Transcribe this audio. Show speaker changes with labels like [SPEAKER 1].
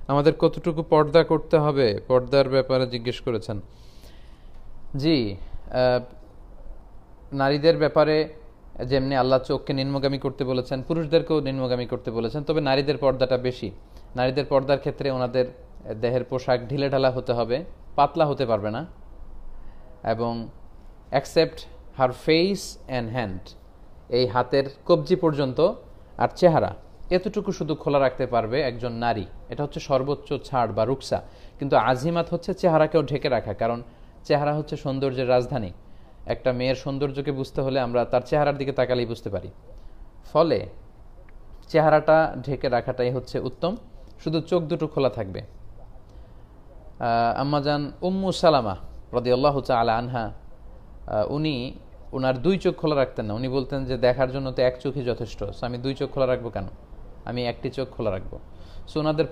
[SPEAKER 1] আমাদের কতটুকু পর্দা করতে হবে, পর্দার ব্যাপারে জিজ্ঞেস করেছেন। জি, নারীদের ব্যাপারে যেমনি আল্লাহ চোখকে নিম্নগামী করতে বলেছেন, পুরুষদেরকেও নিম্নগামী করতে বলেছেন, তবে নারীদের পর্দাটা বেশি। নারীদের পর্দার ক্ষেত্রে ওনাদের দেহের পোশাক ঢিলেঢালা হতে হবে, পাতলা হতে পারবে না, এবং অ্যাকসেপ্ট হার ফেস অ্যান্ড হ্যান্ড, এই হাতের কবজি পর্যন্ত আর চেহারা এতটুকু শুধু খোলা রাখতে পারবে একজন নারী। এটা হচ্ছে সর্বোচ্চ ছাড় বা রুকসা। কিন্তু আজিমাত হচ্ছে চেহারাকেও ঢেকে রাখা, কারণ চেহারা হচ্ছে সৌন্দর্যের রাজধানী। একটা মেয়ের সৌন্দর্যকে বুঝতে হলে আমরা তার চেহারার দিকে তাকালেই বুঝতে পারি। ফলে চেহারাটা ঢেকে রাখাটাই হচ্ছে উত্তম, শুধু চোখ দুটো খোলা থাকবে। আম্মাজান উম্মু সালামা রাদিয়াল্লাহু তাআলা আনহা, উনি ওনার দুই চোখ খোলা রাখতেন না। উনি বলতেন যে দেখার জন্য তো এক চোখই যথেষ্ট, সো আমি দুই চোখ খোলা রাখবো কেন, আমি একটি চোখ খোলা রাখবো। সো ওনাদের